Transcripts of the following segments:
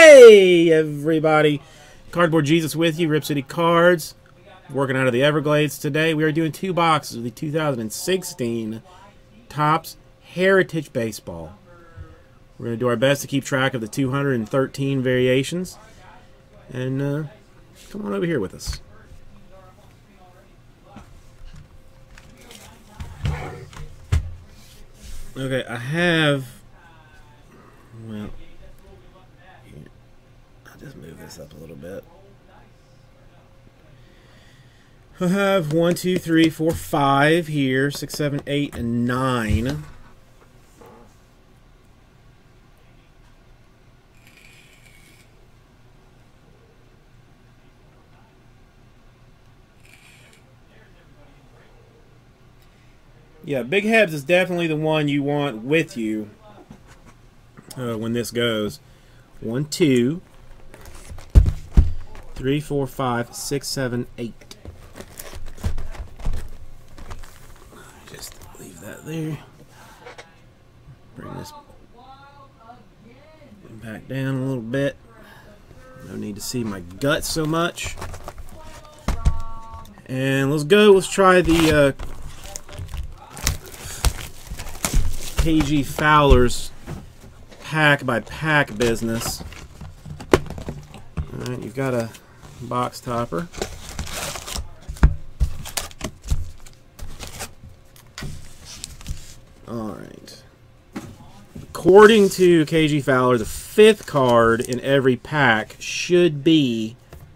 Hey, everybody. Cardboard Jesus with you, Rip City Cards. Working out of the Everglades today. We are doing 2 boxes of the 2016 Topps Heritage Baseball. We're going to do our best to keep track of the 213 variations. And come on over here with us. Okay, I have... Well... Just move this up a little bit. I have 1, 2, 3, 4, 5 here, 6, 7, 8, and 9. Yeah, Big Hebs is definitely the one you want with you when this goes. 1, 2, 3, 4, 5, 6, 7, 8. Just leave that there. Bring this back down a little bit. No need to see my guts so much. And let's go. Let's try the KG Fowler's pack by pack business. Alright, you've got a box topper. Alright. According to KG Fowler, the 5th card in every pack should be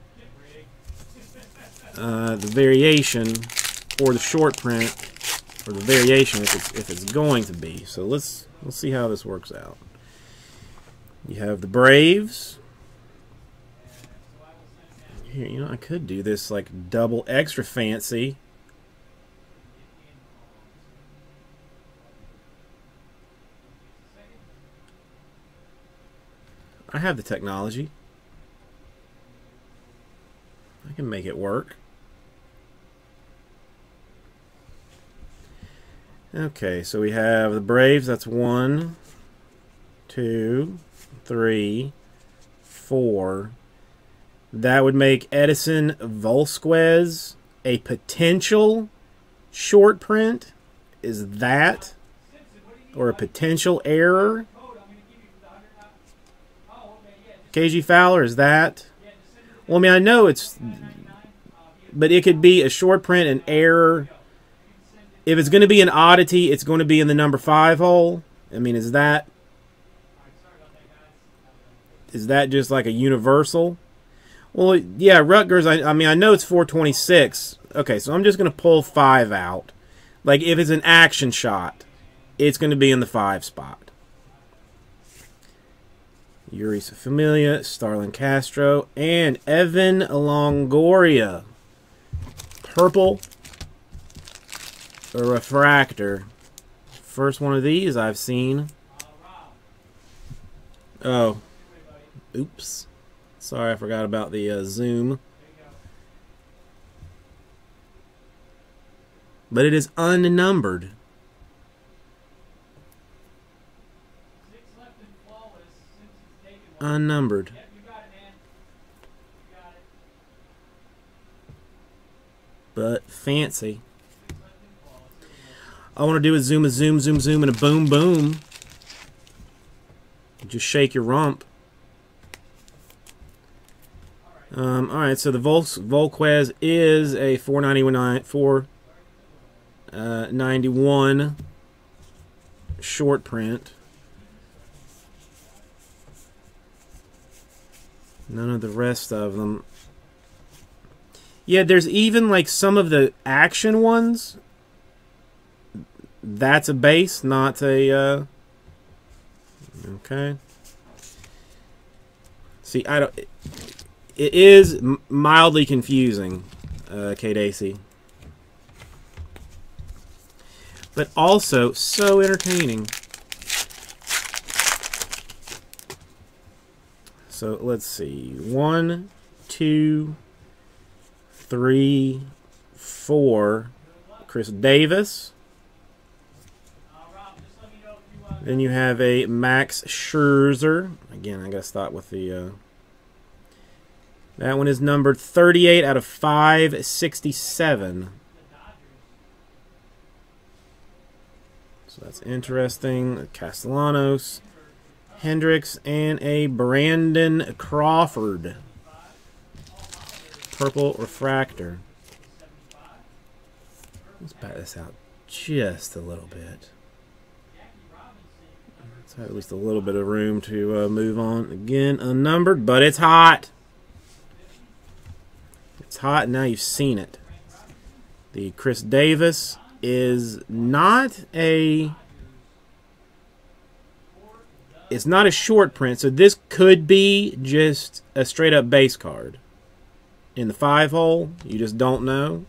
the variation or the short print, or the variation if it's going to be. So let's see how this works out. You have the Braves. Here, you know, I could do this like double extra fancy. I have the technology. I can make it work. Okay, so we have the Braves. That's 1, 2, 3, 4. That would make Edinson Volquez a potential short print. Is that? Or a potential error? KG Fowler, is that? Well, I mean, I know it's... But it could be a short print, an error. If it's going to be an oddity, it's going to be in the number 5 hole. I mean, is that... Is that just like a universal? Well, yeah, Rutgers, I mean, I know it's 426. Okay, so I'm just going to pull 5 out. Like, if it's an action shot, it's going to be in the 5 spot. Yurisa Familia, Starlin Castro, and Evan Longoria. Purple, a refractor. First one of these I've seen. Oh, oops. Sorry, I forgot about the zoom. But it is unnumbered. Unnumbered. But fancy. All I want to do is zoom, zoom, zoom, zoom, and a boom, boom. Just shake your rump. Alright, so the Volquez is a 491 short print. None of the rest of them. Yeah, there's even like some of the action ones. That's a base, not a... Okay. See, I don't... It is mildly confusing, Kate Acey. But also so entertaining. So let's see. 1, 2, 3, 4. Chris Davis. Then you have a Max Scherzer. Again, I gotta stop with the... that one is numbered 38 out of 567. So that's interesting. Castellanos, Hendricks, and a Brandon Crawford. Purple refractor. Let's back this out just a little bit. Let's have at least a little bit of room to move on. Again, unnumbered, but it's hot. It's hot, and now you've seen it. The Chris Davis is not a... it's not a short print, so this could be just a straight-up base card. In the 5-hole, you just don't know.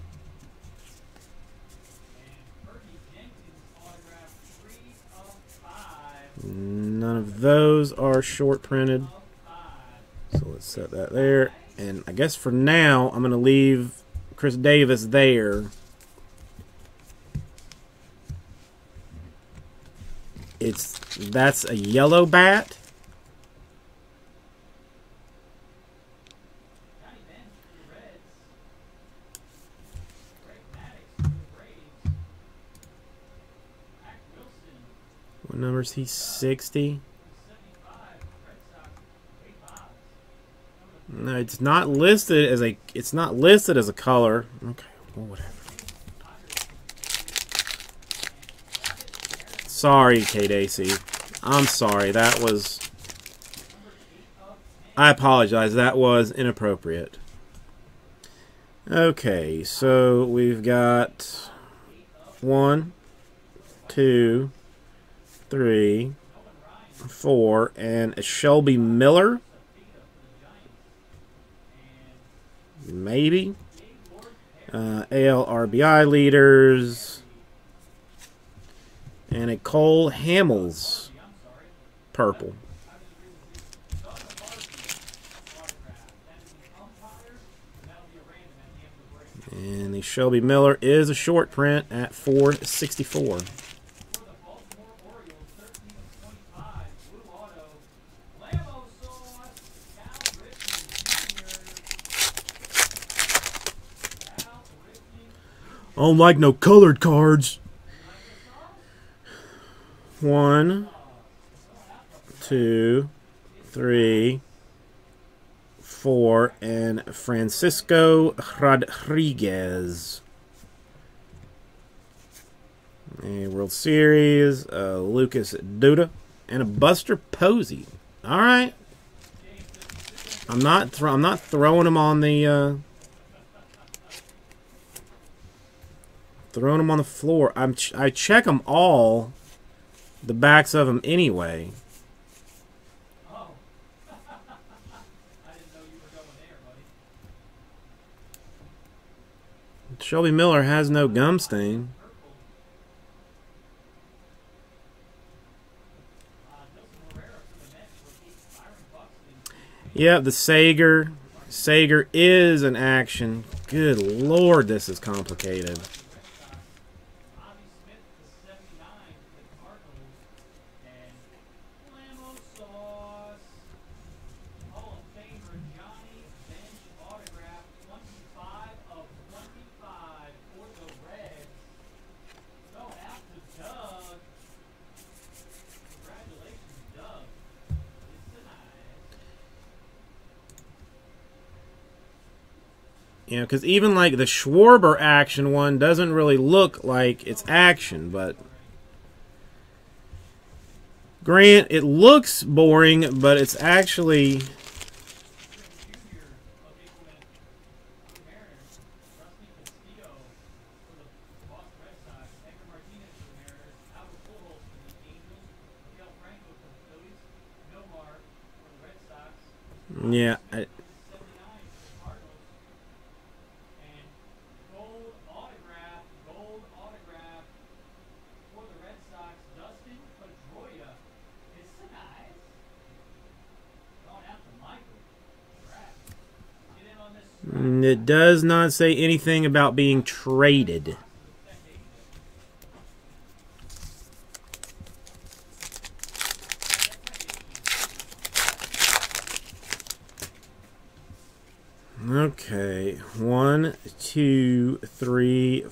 None of those are short printed. So let's set that there. And I guess for now, I'm going to leave Chris Davis there. That's a yellow bat. What number is he? 60. No, it's not listed as a. It's not listed as a color. Okay, well, whatever. Sorry, K-Daisy. I'm sorry. That was... I apologize. That was inappropriate. Okay, so we've got 1, 2, 3, 4, and a Shelby Miller. Maybe. AL RBI leaders. And a Cole Hamels purple. And the Shelby Miller is a short print at $4.64. I don't like no colored cards. 1, 2, 3, 4, and Francisco Rodriguez. A World Series, Lucas Duda, and a Buster Posey. All right. I'm not throwing him on the throwing them on the floor. I check them all, the backs of them anyway. Oh. I didn't know you were going there, buddy. Shelby Miller has no gum stain. Yeah, the Sager. Sager is an action. Good Lord, this is complicated. You know, because even like the Schwarber action one doesn't really look like it's action, but Grant, it looks boring, but it's actually... Yeah, it does not say anything about being traded. Okay, 1, 2, 3,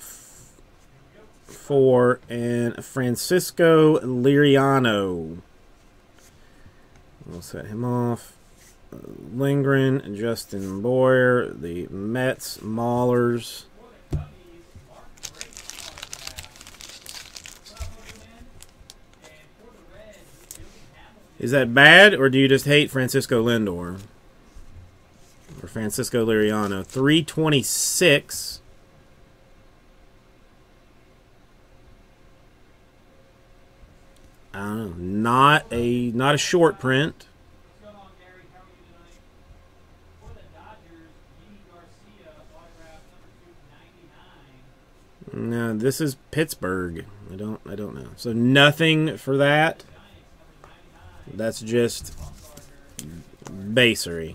4, and Francisco Liriano. We'll set him off. Lindgren, Justin Boyer, the Mets, Maulers. Is that bad, or do you just hate Francisco Lindor? Or Francisco Liriano. 326. I don't know. Not a short print. No, this is Pittsburgh. I don't know. So nothing for that. That's just basery.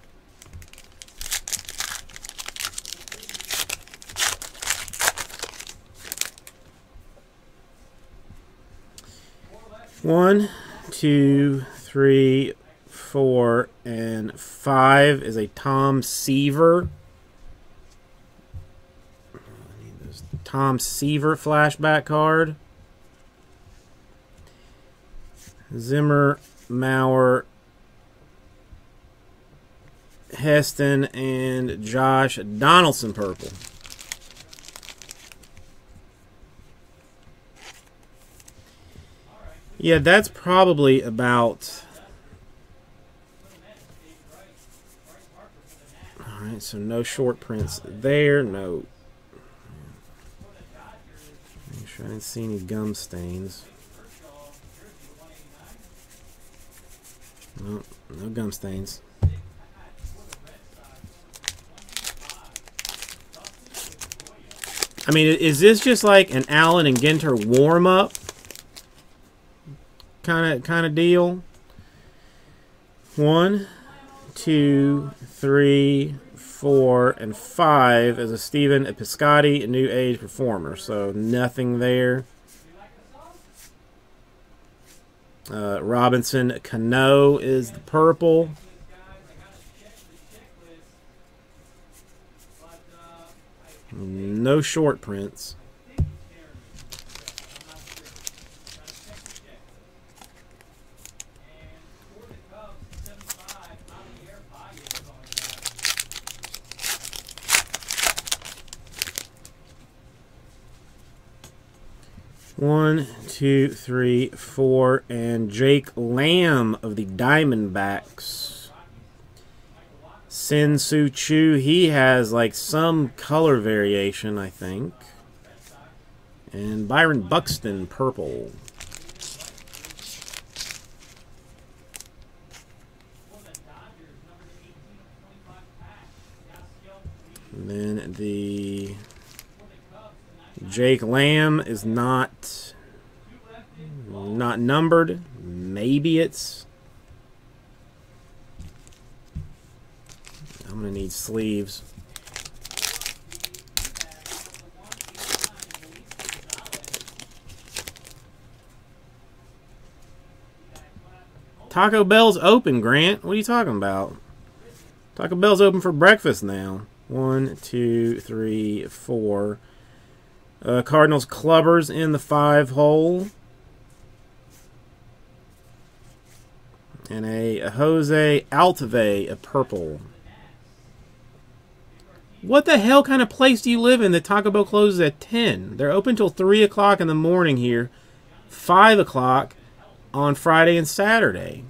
One, 2, 3, 4, and 5 is a Tom Seaver. Tom Seaver flashback card. Zimmer, Mauer, Heston, and Josh Donaldson purple. Yeah, that's probably about... Alright, so no short prints there. No. Make sure I didn't see any gum stains. No, no gum stains. I mean, is this just like an Allen and Ginter warm-up kind of deal? 1, 2, 3, 4, and 5 is a Stephen Piscotty New Age Performer. So nothing there. Robinson Cano is the purple. No short prints. One, 2, 3, 4, and Jake Lamb of the Diamondbacks. Sin Soo Choo, he has like some color variation, I think. And Byron Buxton, purple. And then the Jake Lamb is not numbered. Maybe it's... I'm going to need sleeves. Taco Bell's open, Grant. What are you talking about? Taco Bell's open for breakfast now. 1, 2, 3, 4. Cardinals Clubbers in the 5 hole. And a Jose Altuve, a purple. What the hell kind of place do you live in that Taco Bell closes at 10? They're open till 3 o'clock in the morning here. 5 o'clock on Friday and Saturday.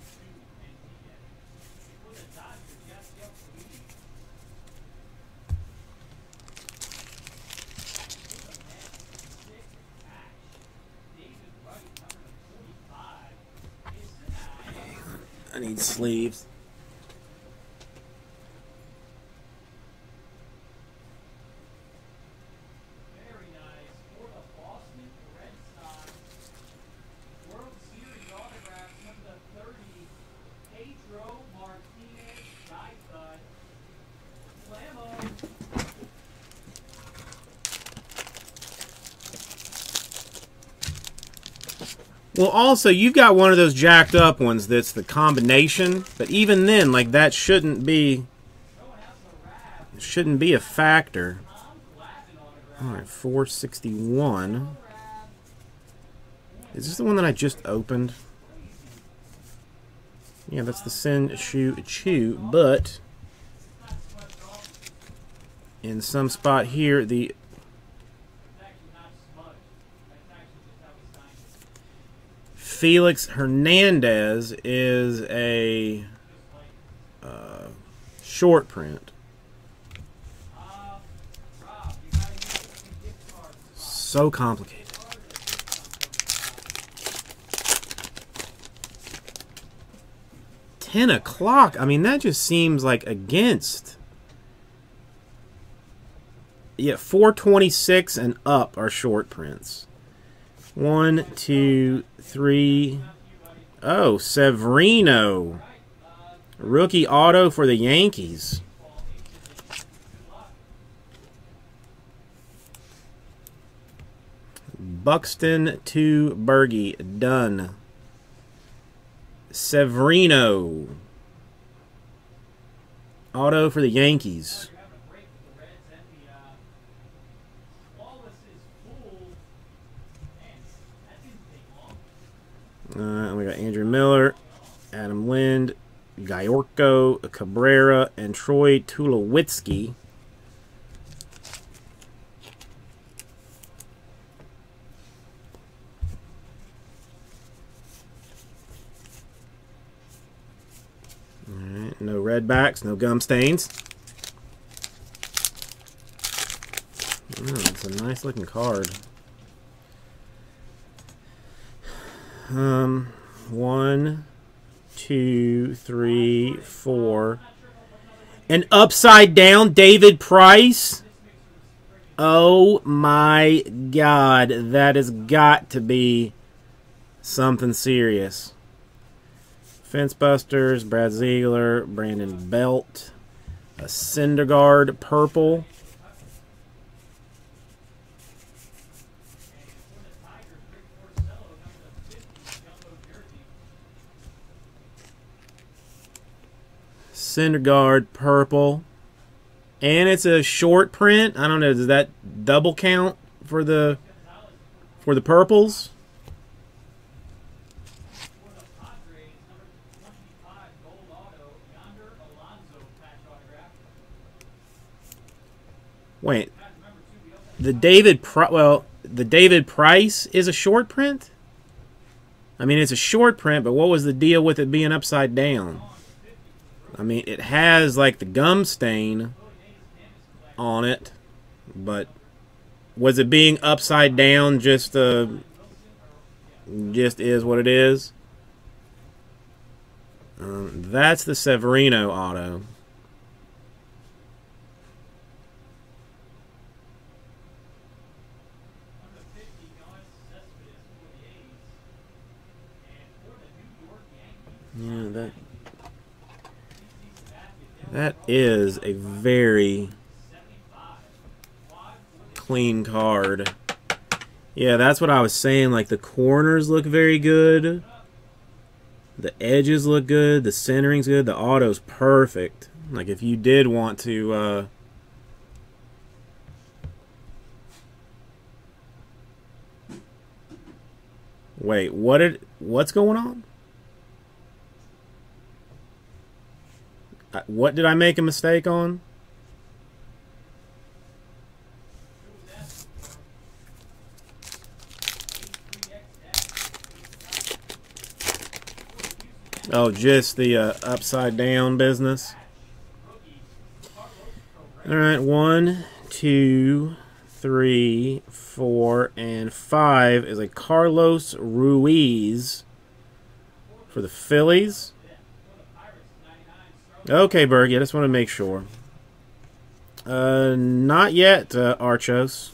I need sleeves. Very nice for the Boston Red Sox. World Series autograph number 30, Pedro Martinez, Stud. Slammo. Well, also, you've got one of those jacked up ones that's the combination, but even then, like, that shouldn't be shouldn't be a factor. All right, 461. Is this the one that I just opened? Yeah, that's the Sin Shu Chu, but in some spot here, the Felix Hernandez is a short print. So complicated. 10 o'clock. I mean, that just seems like against. Yeah, 426 and up are short prints. 1, 2, 3. Oh, Severino. Rookie auto for the Yankees. Buxton to Berge. Done. Severino. Auto for the Yankees. We got Andrew Miller, Adam Lind, Gayorko, Cabrera, and Troy Tulowitzki. Alright, no red backs, no gum stains. Oh, it's a nice looking card. 1, 2, 3, 4. An upside down David Price. Oh my God, that has got to be something serious. Fencebusters, Brad Ziegler, Brandon Belt, a Syndergaard purple. Syndergaard purple, and it's a short print. I don't know, does that double count for the purples? Wait, the David Price is a short print? I mean, it's a short print, but what was the deal with it being upside down? I mean, it has like the gum stain on it, but was it being upside down just is what it is? That's the Severino auto. Yeah, that is a very clean card. Yeah, that's what I was saying. Like, the corners look very good. The edges look good. The centering's good. The auto's perfect. Like, if you did want to... Wait, what's going on? What did I make a mistake on? Oh, just the upside down business. All right, 1, 2, 3, 4, and 5 is a Carlos Ruiz for the Phillies. Okay, Berg, I just want to make sure. Not yet, Archos.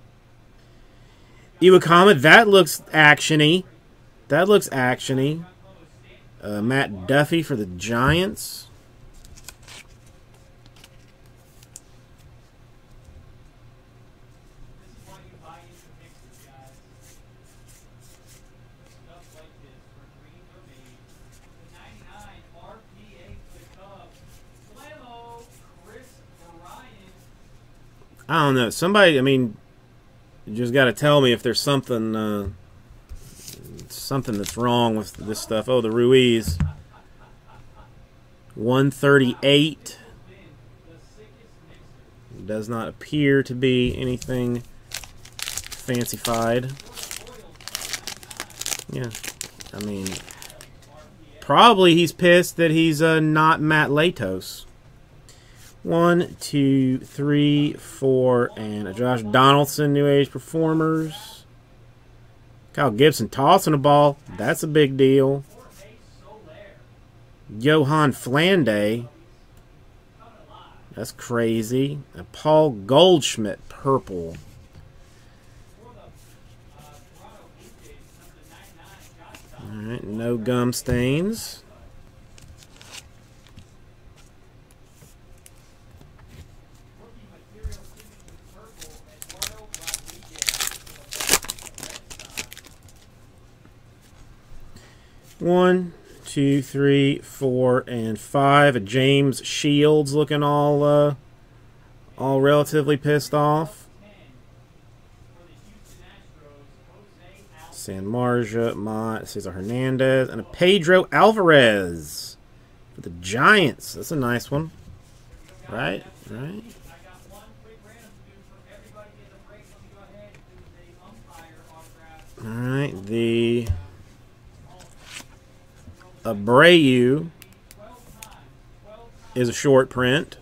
Iwakama, that looks action-y. That looks action-y. Matt Duffy for the Giants. I don't know. Somebody, I mean, you just got to tell me if there's something something that's wrong with this stuff. Oh, the Ruiz. 138. Does not appear to be anything fancified. Yeah, I mean, probably he's pissed that he's not Matt Latos. 1, 2, 3, 4, and a Josh Donaldson, New Age Performers. Kyle Gibson tossing a ball. That's a big deal. Johan Flanday. That's crazy. A Paul Goldschmidt, purple. Alright, no gum stains. One, 2, 3, 4, and 5. A James Shields looking all relatively pissed off. San Marja, Mott, Cesar Hernandez, and a Pedro Alvarez for the Giants. That's a nice one. Right, right. Alright, the Abreu is a short print.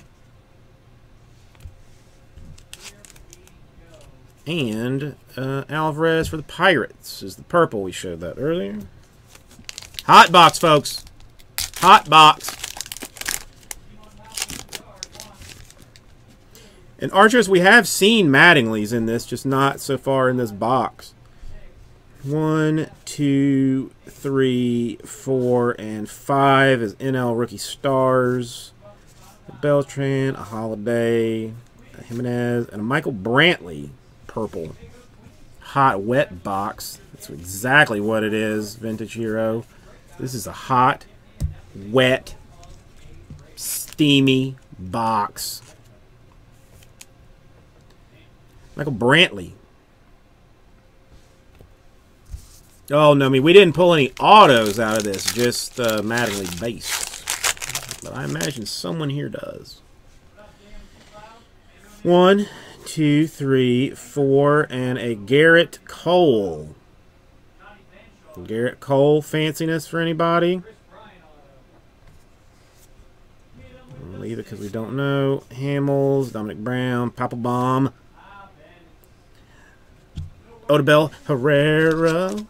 And Alvarez for the Pirates is the purple. We showed that earlier. Hot box, folks. Hot box. And Archers, we have seen Mattingly's in this, just not so far in this box. 1, 2, 3, 4, and 5 is NL Rookie Stars. A Beltran, a Holiday, a Jimenez, and a Michael Brantley. Purple. Hot, wet box. That's exactly what it is, Vintage Hero. This is a hot, wet, steamy box. Michael Brantley. Oh, no, I mean, we didn't pull any autos out of this, just Mattingly base. But I imagine someone here does. 1, 2, 3, 4, and a Garrett Cole. Garrett Cole, fanciness for anybody? We'll leave it because we don't know. Hamels, Dominic Brown, Papa Bomb, Odubel Herrera.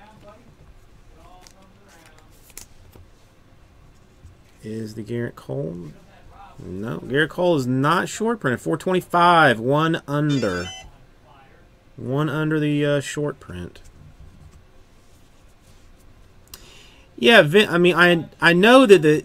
Is the Garrett Cole? No, Garrett Cole is not short printed. 425, 1 under. 1 under the short print. Yeah, I mean, I know that the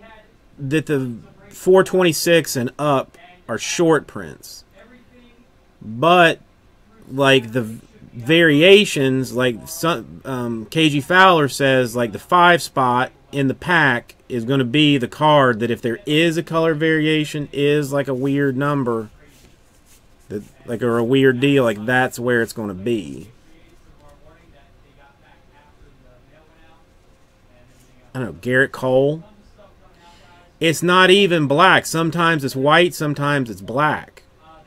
426 and up are short prints, but like the variations, like some KG Fowler says, like the 5 spot in the pack is going to be the card that if there is a color variation, is like a weird number, that like, or a weird deal, like that's where it's going to be. I don't know, Garrett Cole. It's not even black. Sometimes it's white, sometimes it's black.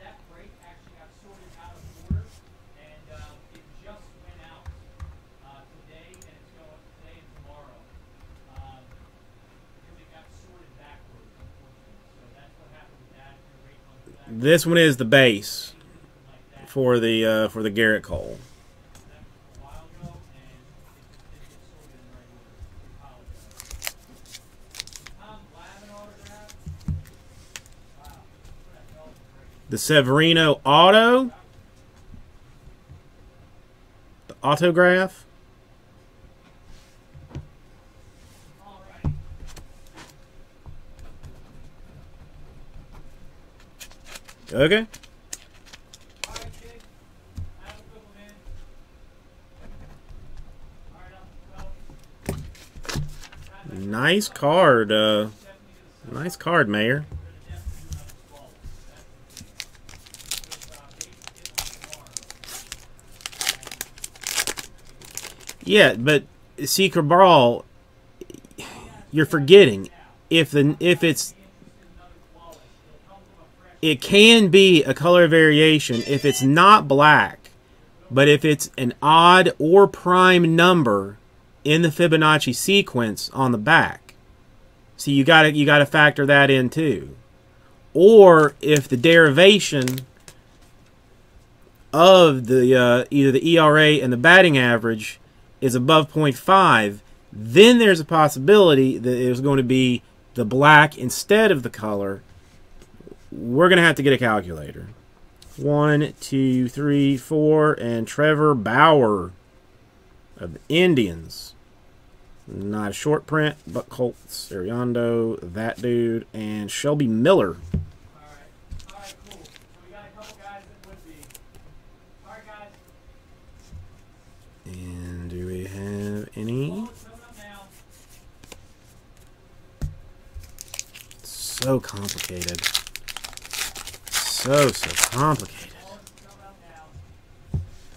This one is the base for the Garrett Cole. The Severino auto. The autograph. Okay. Nice card. Nice card, Mayor. Yeah, but see, Cabral, you're forgetting if it's it can be a color variation if it's not black, but if it's an odd or prime number in the Fibonacci sequence on the back. So you gotta factor that in too. Or if the derivation of the either the ERA and the batting average is above 0.5, then there's a possibility that it was going to be the black instead of the color. We're going to have to get a calculator. 1, 2, 3, 4, and Trevor Bauer of the Indians. Not a short print, but Colts, Ariando, that dude, and Shelby Miller. All right, cool. So we got a couple guys that would be. All right, guys. And do we have any? Ball is coming up now. So complicated. So complicated. Ball is coming up now.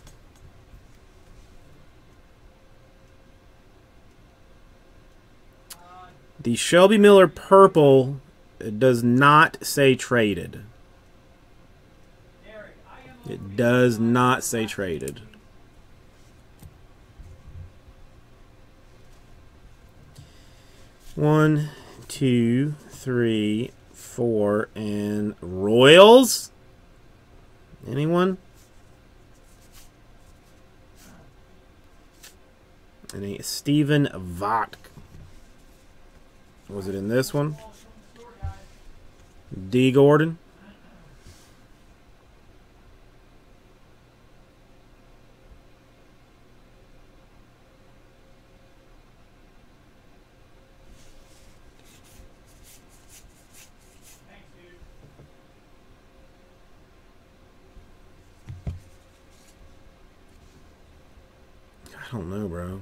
The Shelby Miller purple does not say traded. Derek, I am It does not say traded. One, 2, 3, 4, and Royals? Anyone? And a Stephen Vaught. Was it in this one? D. Gordon. Thanks, dude. I don't know, bro.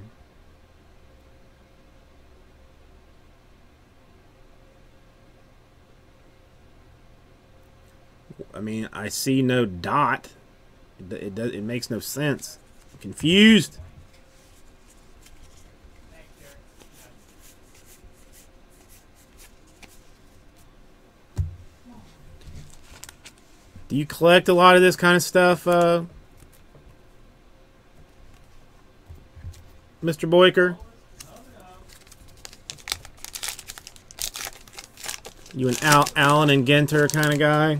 I mean, I see no dot. It makes no sense. I'm confused. Thanks, Derek. Do you collect a lot of this kind of stuff, Mr. Boyker? You an Allen and Genter kind of guy?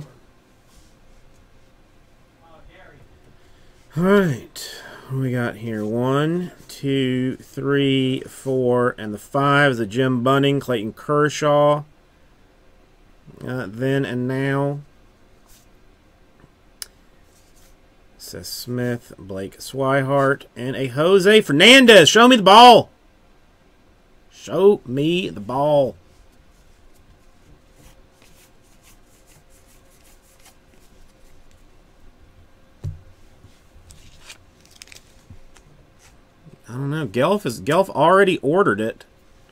Oh, Gary. All right. What do we got here? 1, 2, 3, 4, and the 5 is a Jim Bunning, Clayton Kershaw. Then and now. Seth Smith, Blake Swihart, and a Jose Fernandez. Show me the ball. Show me the ball. I don't know. Gelf already ordered it.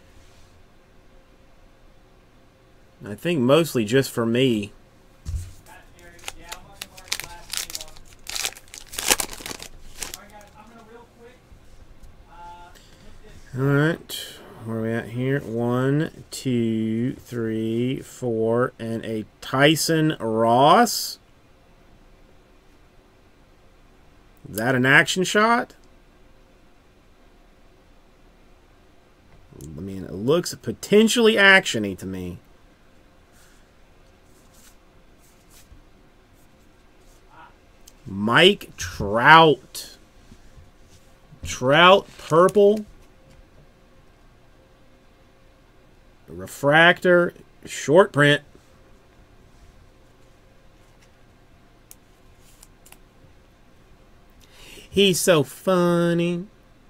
I think mostly just for me. Got it, Derek. Yeah, I'm going to mark the last name on. All right, guys. I'm going to real quick look this. All right. Where are we at here? 1, 2, 3, 4, and a Tyson Ross. Is that an action shot? I mean, it looks potentially action-y to me. Mike Trout. Trout purple. Refractor. Short print. He's so funny.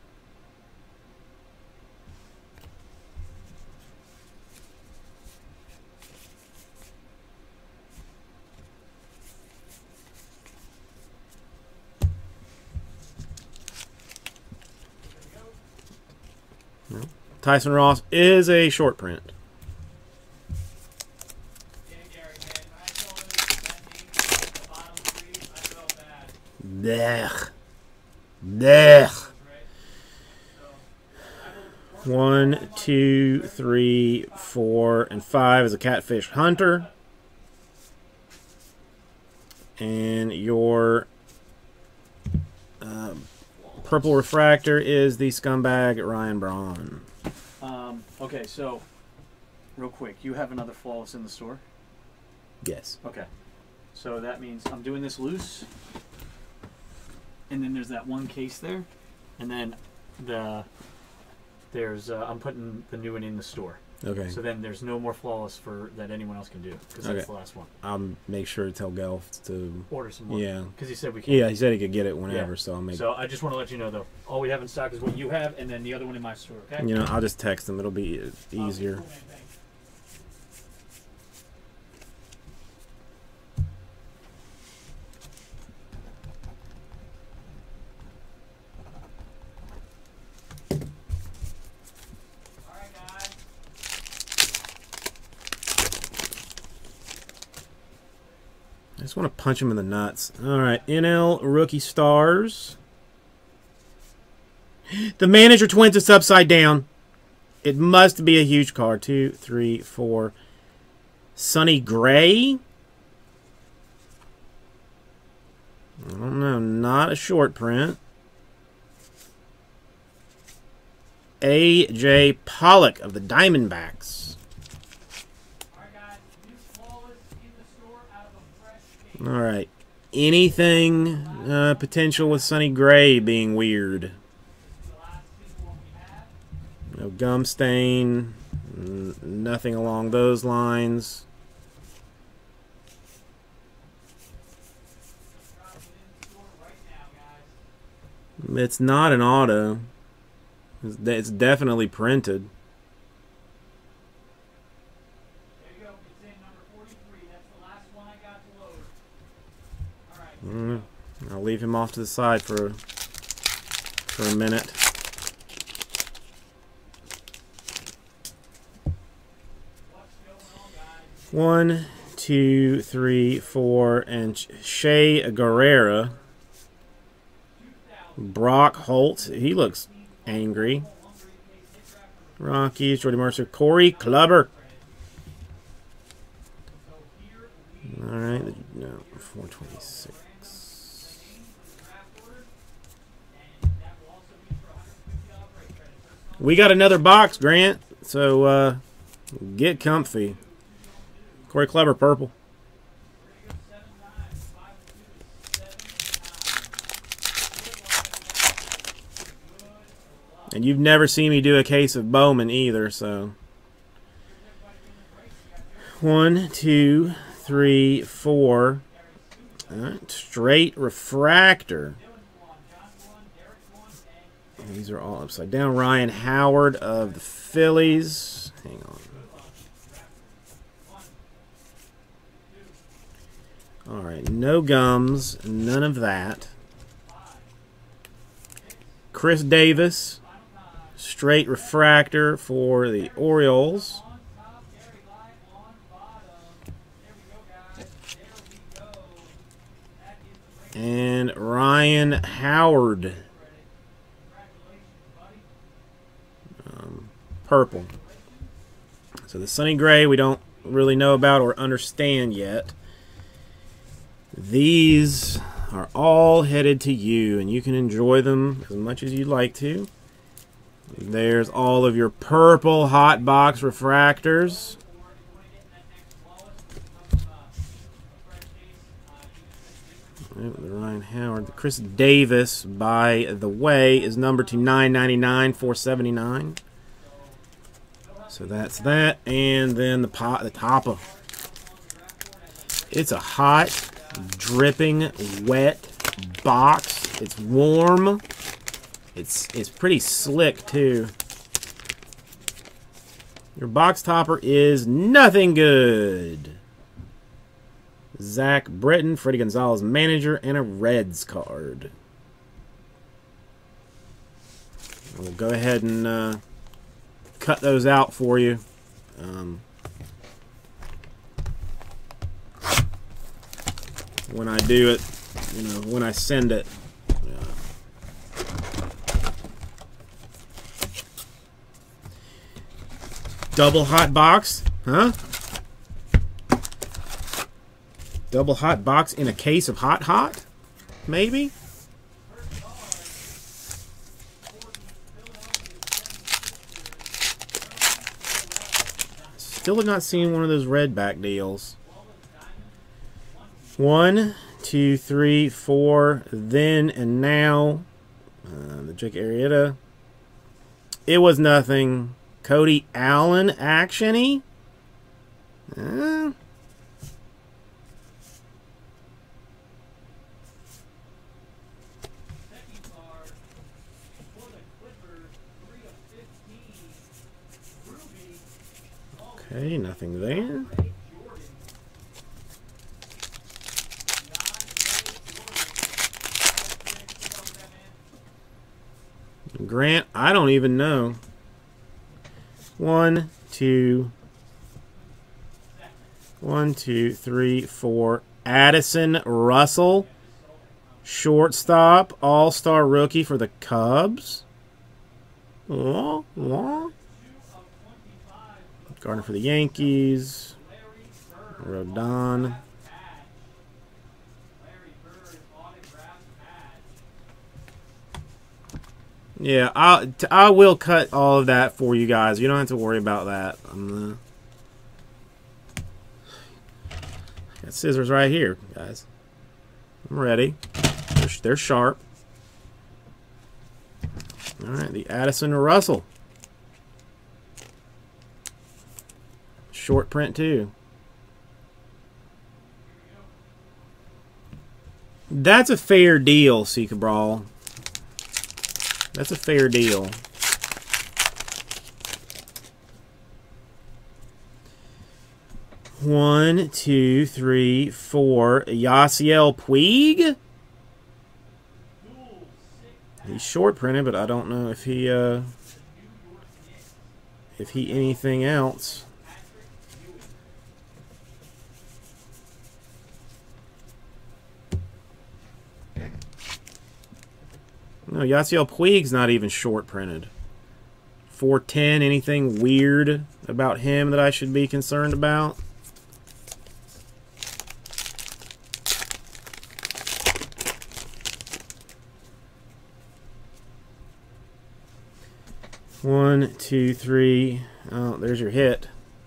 Tyson Ross is a short print. Yeah, Gary, man. I told him that name at the bottom three. I felt bad. Blech. Blech. Right? 1, 2, 3, 4, and 5 is a Catfish Hunter. And your purple refractor is the scumbag Ryan Braun. Okay, so real quick, you have another flawless in the store? Yes. Okay. So that means I'm doing this loose. And then there's that one case there. And then I'm putting the new one in the store. Okay. So then there's no more flawless that anyone else can do because that's the last one. I'll make sure to tell Gelf to order some more. Yeah. Because he said we can. Yeah, he said he could get it whenever, Yeah. so I'll make. So I just want to let you know though, all we have in stock is what you have, and then the other one in my store. Okay. You know, I'll just text him. It'll be easier. Cool, man, thanks. All right, guys. I just want to punch him in the nuts. All right, NL Rookie Stars. The Manager Twins is upside down. It must be a huge card. 2, 3, 4. Sonny Gray. I don't know. Not a short print. A.J. Pollock of the Diamondbacks. All right, guys. New flawless in the store out of a fresh case. All right. Anything potential with Sonny Gray being weird? The last single one we have. No gum stain. Nothing along those lines. Drop it in the store right now, guys. It's not an auto. It's definitely printed. There you go. It's in number 43. That's the last one I got to load. All right. I'll leave him off to the side for a minute. What's going on, guys? 1, 2, 3, 4, and Shea Guerrera. 2000. Brock Holt. He looks angry. Rockies, Jordy Mercer, Corey Kluber. So here we All right, no, 426. draft order, and that will also be for $150 break credit. We got another box, Grant. So get comfy. Corey Kluber, purple. We're gonna go 7 times. 5 to 2 is 7 times. Good luck. And you've never seen me do a case of Bowman either, so. 1, 2, 3, 4. All right, straight refractor. These are all upside down. Ryan Howard of the Phillies. Hang on. All right, no gums, none of that. Chris Davis, straight refractor for the Orioles. On top, Gary Light on bottom. There we go, guys. There we go. That is the break. And Ryan Howard, Congratulations, buddy. purple. So the Sonny Gray we don't really know about or understand yet. These are all headed to you, and you can enjoy them as much as you'd like to. There's all of your purple hot box refractors. The Ryan Howard. The Chris Davis, by the way, is numbered to $9.99, $4.79. So that's that. And then the Toppa. It's a hot, dripping, wet box. It's warm. It's pretty slick, too. Your box topper is nothing good. Zach Britton, Freddie Gonzalez manager, and a Reds card. We'll go ahead and cut those out for you. When I do it, you know, when I send it. Double hot box, huh? Double hot box in a case of hot? Maybe? Still have not seen one of those red back deals. 1, 2, 3, 4, then and now. The Jake Arrieta. It was nothing. Cody Allen action-y? Second card for the Clippers, 3 of 15. Ruby. Okay, nothing there. Grant, I don't even know. 1, 2, 3, 4. Addison Russell, shortstop, all-star rookie for the Cubs. Gardner for the Yankees. Rodon. Yeah, I will cut all of that for you guys. You don't have to worry about that. Got scissors right here, guys. I'm ready. They're sharp. All right, the Addison Russell. Short print, too. That's a fair deal, C. Cabral. That's a fair deal. One, 2, 3, 4. Yasiel Puig. He's short printed, but I don't know if he anything else. No, Yasiel Puig's not even short printed. 410, anything weird about him that I should be concerned about? One, 2, 3. Oh, there's your hit.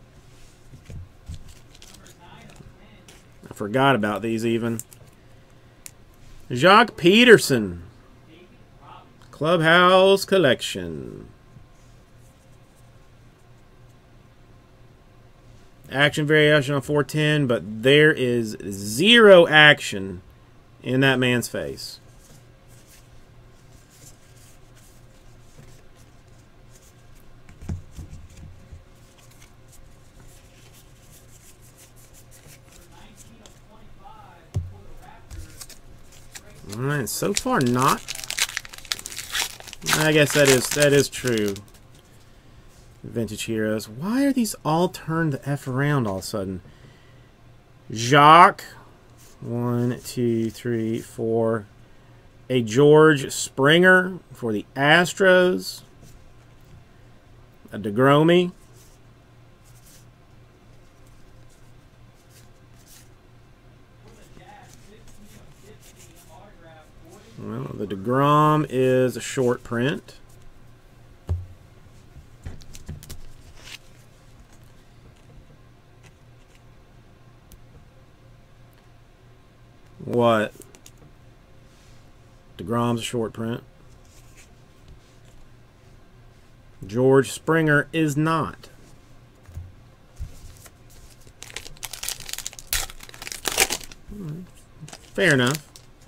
I forgot about these even. Jacques Peterson. Clubhouse Collection. Action variation on 410, but there is 0 action in that man's face. All right, so far not. I guess that is true. Vintage Heroes. Why are these all turned the F around all of a sudden? Jacques. 1, 2, 3, 4. A George Springer for the Astros. A DeGrom. Well, the DeGrom is a short print. What? DeGrom's a short print. George Springer is not. Fair enough.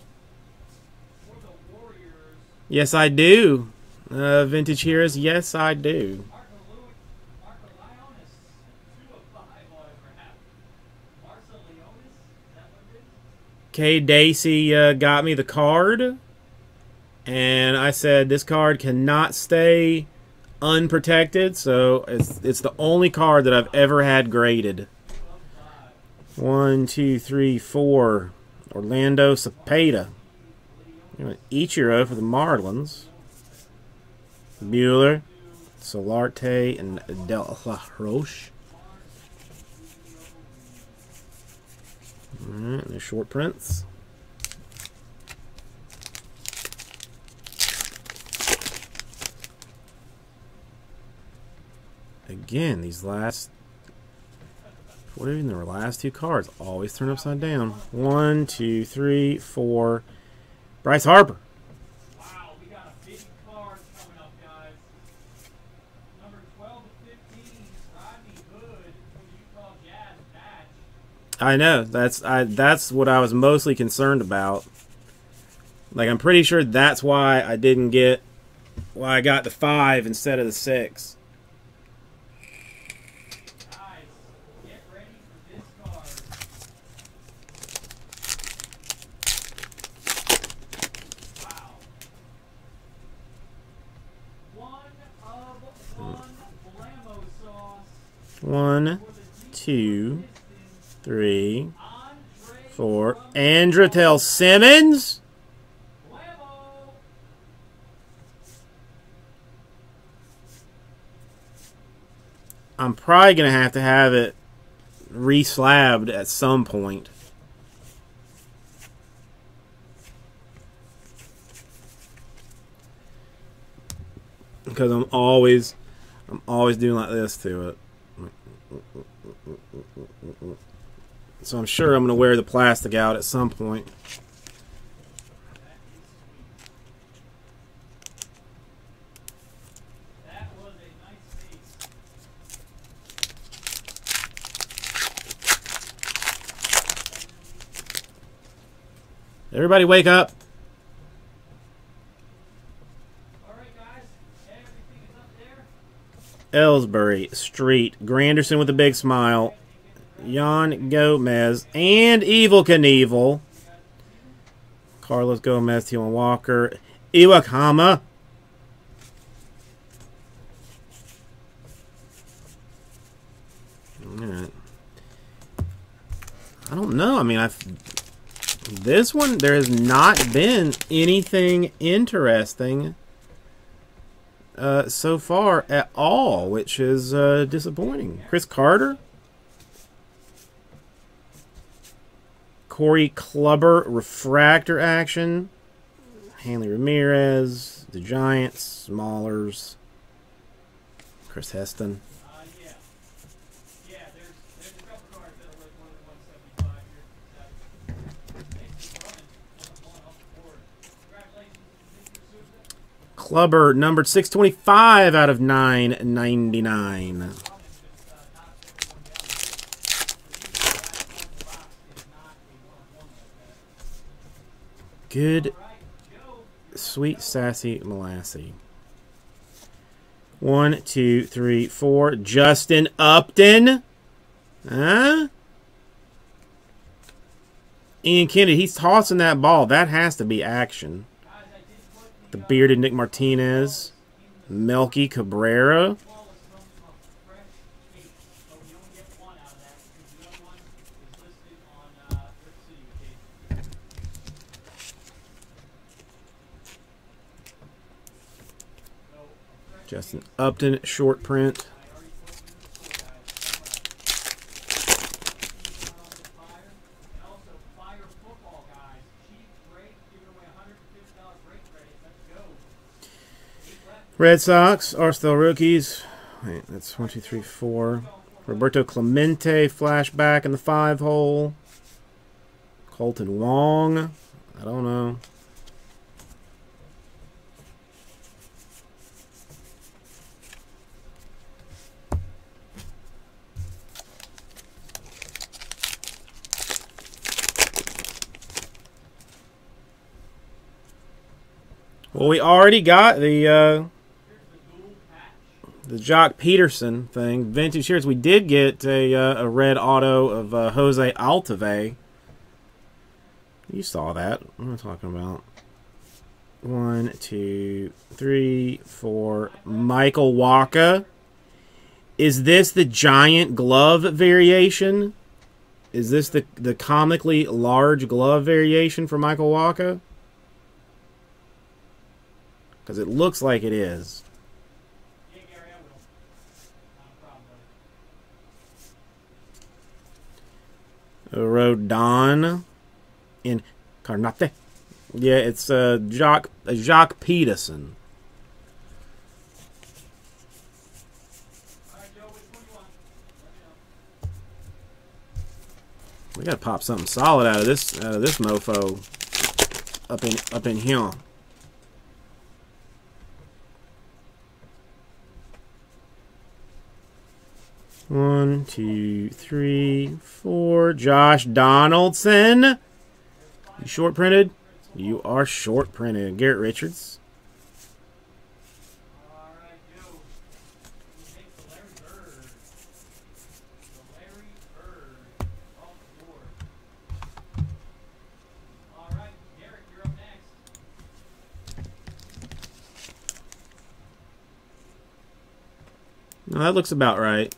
Yes, I do. Vintage Heroes, yes, I do. K. Dacey got me the card, and I said this card cannot stay unprotected, so it's the only card that I've ever had graded. 1, 2, 3, 4. Orlando Cepeda. Ichiro for the Marlins. Bueller. Solarte and De La Roche. Alright, there's short prints. Again, these last, what even their last two cards always turn upside down. 1, 2, 3, 4. Bryce Harper. Wow, we got a big card coming up, guys. Number 12 to 15, Rodney Hood from the Utah Jazz patch. I know, that's what I was mostly concerned about. Like, I'm pretty sure that's why I didn't get, why I got the 5 instead of the 6. Guys, get ready for this card. Wow. One of one Blammo sauce 1, 2, 3, Andre 4. Andretel Simmons? Blammo. I'm probably going to have it re-slabbed at some point. Because I'm always doing like this to it. So I'm sure I'm going to wear the plastic out at some point. That was a nice piece. Everybody wake up. All right, guys, everything is up there. Ellsbury, Street, Granderson with a big smile, Jan Gomez, and Evil Knievel. Carlos Gomez, T1 Walker, Iwakama. Alright. I don't know. I mean, this one, there has not been anything interesting so far at all, which is disappointing. Chris Carter, Corey Kluber, refractor action, Hanley Ramirez, the Giants, Smallers, Chris Heston. Yeah. Yeah, there's a couple cards that are like more than 175 here. Thanks for coming. One off the board. Congratulations, Mr. Sousa. Kluber, numbered 625 out of 999. Good, sweet, sassy Molassy. 1, 2, 3, 4. Justin Upton. Huh? Ian Kennedy, he's tossing that ball. That has to be action. The bearded Nick Martinez. Melky Cabrera. Justin Upton, short print. Red Sox are still rookies. Wait, that's 1, 2, 3, 4. Roberto Clemente, flashback in the 5 hole. Colton Wong. I don't know. Well, we already got the Jock Peterson thing. Vintage shares. We did get a red auto of Jose Altuve. You saw that. What am I talking about? 1, 2, 3, 4. Michael Wacha. Is this the giant glove variation? Is this the comically large glove variation for Michael Wacha? Because it looks like it is. Hey, Gary, Rodon Incarnate. Yeah, it's Jacques Peterson. All right, Joe, which one you want? Let me know. We gotta pop something solid out of this mofo up in here. One, two, three, four. Josh Donaldson. You short printed? You are short printed. Garrett Richards. All right, Joe. You take the Larry Bird. The Larry Bird off the board. All right, Derek, you're up next. No, that looks about right.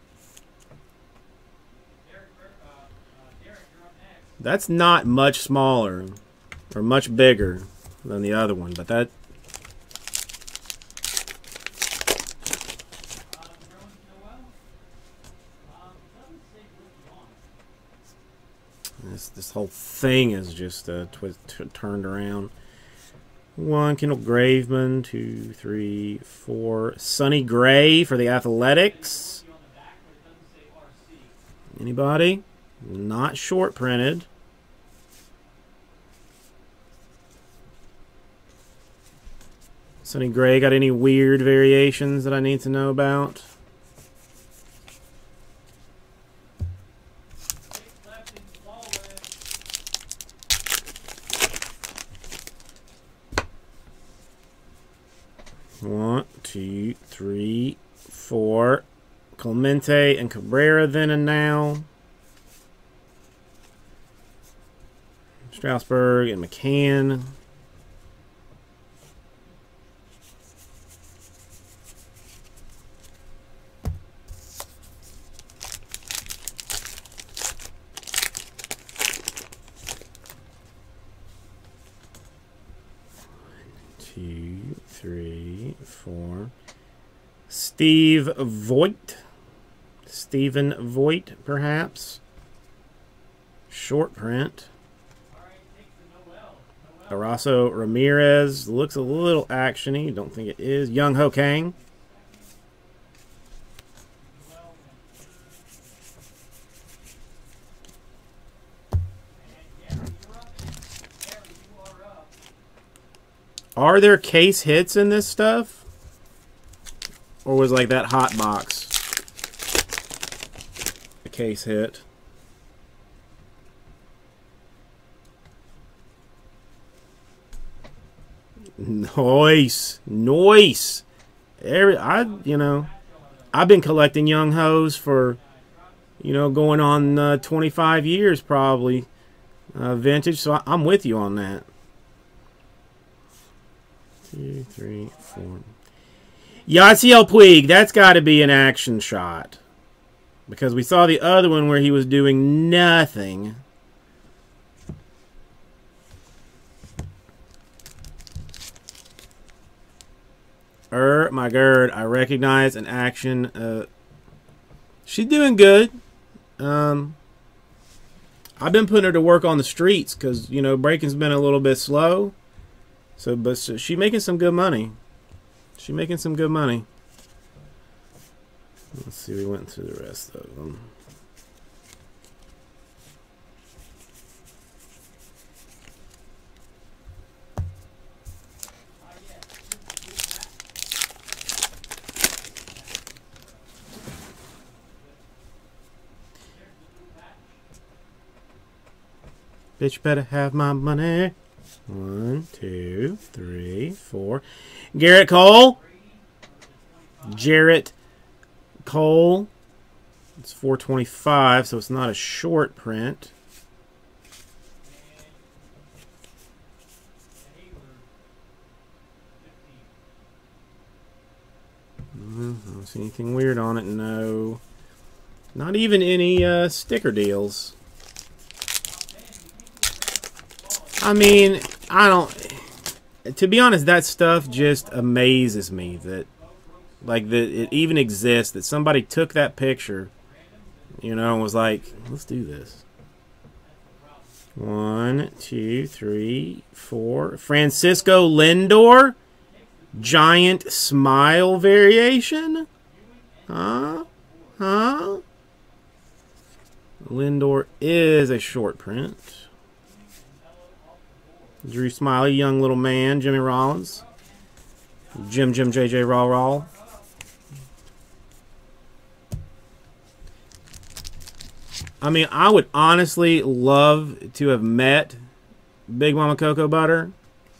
Derek, you're up next. That's not much smaller or much bigger than the other one, but that Nerlens Noel. Doesn't say rookie on it. this whole thing is just turned around. One, Kendall Graveman. 2, 3, 4. Sonny Gray for the Athletics. On the back, but it doesn't say RC. Anybody? Not short printed. Sonny Gray got any weird variations that I need to know about? Six left in flawless. 1, 2, 3, 4. Clemente and Cabrera then and now. Strasburg and McCann. Two, three, 4. Steve Voigt. Stephen Voigt, perhaps. Short print. All right, take the Noel. Araso Ramirez. Looks a little actiony. Don't think it is. Young Ho Kang. Noel. And Gary, you're up next. Gary, you are up. Are there case hits in this stuff? Or was like that hot box a case hit? Nice. Nice. I've been collecting young hoes for, going on 25 years probably. Vintage, so I'm with you on that. 2, 3, 4. Yasiel Puig, that's got to be an action shot. Because we saw the other one where he was doing nothing. My gird, I recognize an action. She's doing good. I've been putting her to work on the streets because, breaking's been a little bit slow. But she's making some good money. She's making some good money. Let's see, we went through the rest of them. Bitch better have my money. 1, 2, 3, 4. Garrett Cole. Jarrett Cole. It's 425, so it's not a short print. I don't see anything weird on it. No. Not even any sticker deals. I mean, to be honest, that stuff just amazes me that it even exists, that somebody took that picture, and was like, let's do this. 1, 2, 3, 4. Francisco Lindor. Giant smile variation. Huh? Lindor is a short print. Drew Smiley, young little man. Jimmy Rollins. Jim, JJ, Raw. I mean, I would honestly love to have met Big Mama Cocoa Butter.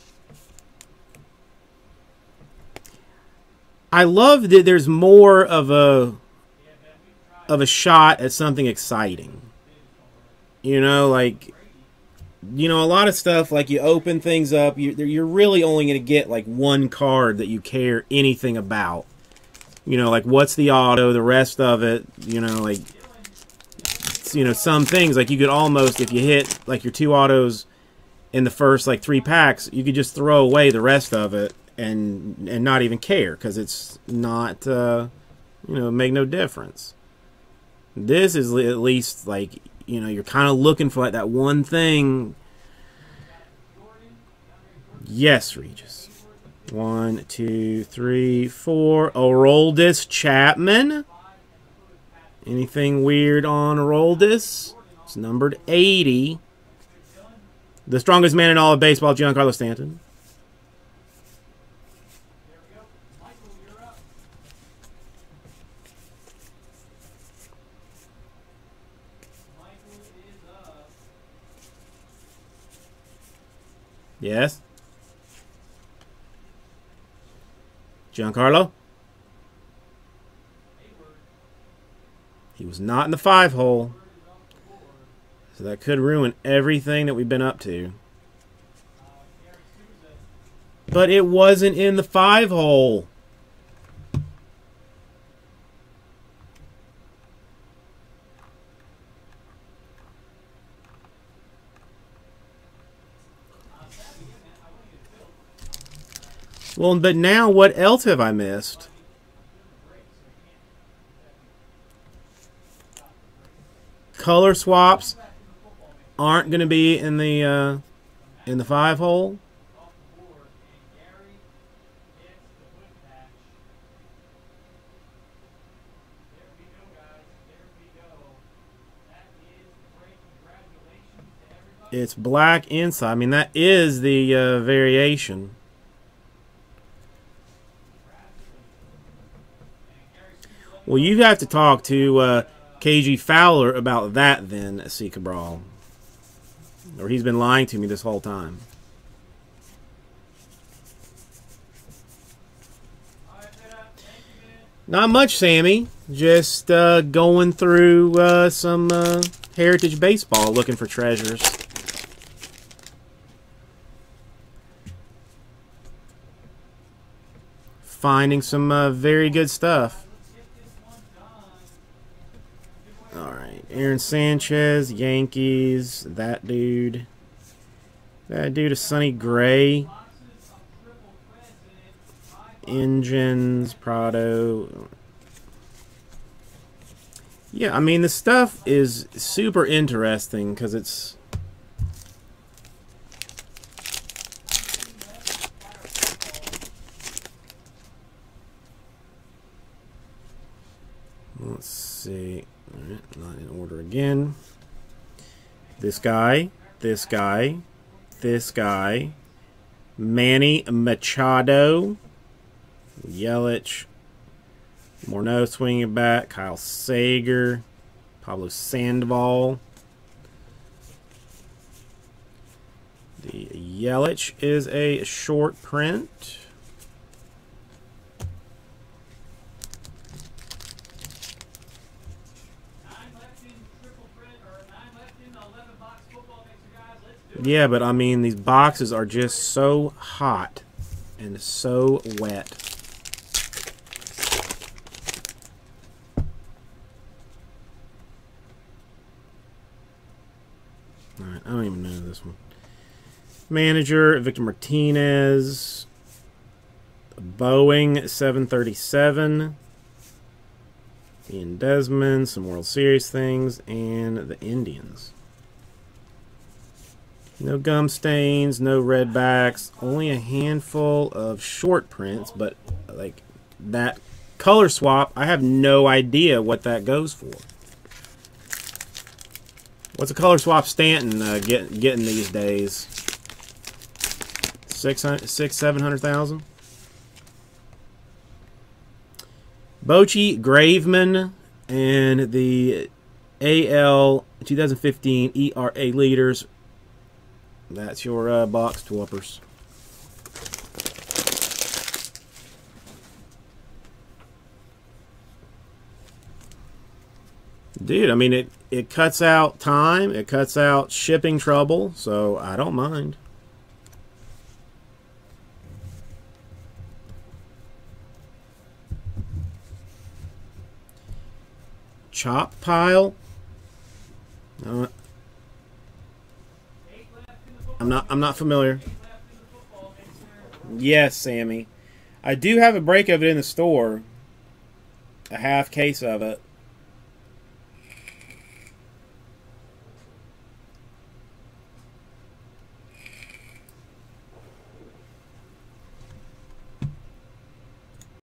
I love that there's more of a shot at something exciting. You know, like, you know, a lot of stuff, like you open things up, you're really only going to get like one card that you care anything about. You know, like what's the auto, the rest of it, you know, like, you know, some things, like you could almost, if you hit like your 2 autos in the first like 3 packs, you could just throw away the rest of it and not even care, because it's not, you know, make no difference. This is at least like, you know, you're kind of looking for like that one thing. Yes, Regis. 1, 2, 3, 4. Aroldis Chapman. Anything weird on Aroldis? It's numbered 80. The strongest man in all of baseball, Giancarlo Stanton. Yes. Giancarlo. He was not in the 5 hole. So that could ruin everything that we've been up to. But it wasn't in the 5 hole. Well, but now what else have I missed? Color swaps aren't going to be in the 5 hole. It's black inside. I mean, that is the variation. Well, you have to talk to KG Fowler about that then, C. Cabral. Or he's been lying to me this whole time. Not much, Sammy. Just going through some Heritage Baseball looking for treasures. Finding some very good stuff. Alright, Aaron Sanchez, Yankees, that dude. That dude is Sonny Gray. Engines, Prado. Yeah, I mean, the stuff is super interesting because it's... Let's see. All right, not in order again. This guy, this guy, this guy. Manny Machado. Yelich. Morneau swinging back. Kyle Sager. Pablo Sandoval. The Yelich is a short print. Yeah, but I mean, these boxes are just so hot and so wet. Alright, I don't even know this one. Manager, Victor Martinez. Boeing 737. Ian Desmond, some World Series things, and the Indians. No gum stains, no red backs, only a handful of short prints, but like that color swap, I have no idea what that goes for. What's a color swap Stanton getting these days? 700,000. Bochy, Graveman, and the AL 2015 ERA leaders. That's your box twoppers. Dude, I mean, it cuts out time, it cuts out shipping trouble, so I don't mind. Chop pile. I'm not familiar. Yes, Sammy. I do have a break of it in the store. A half case of it.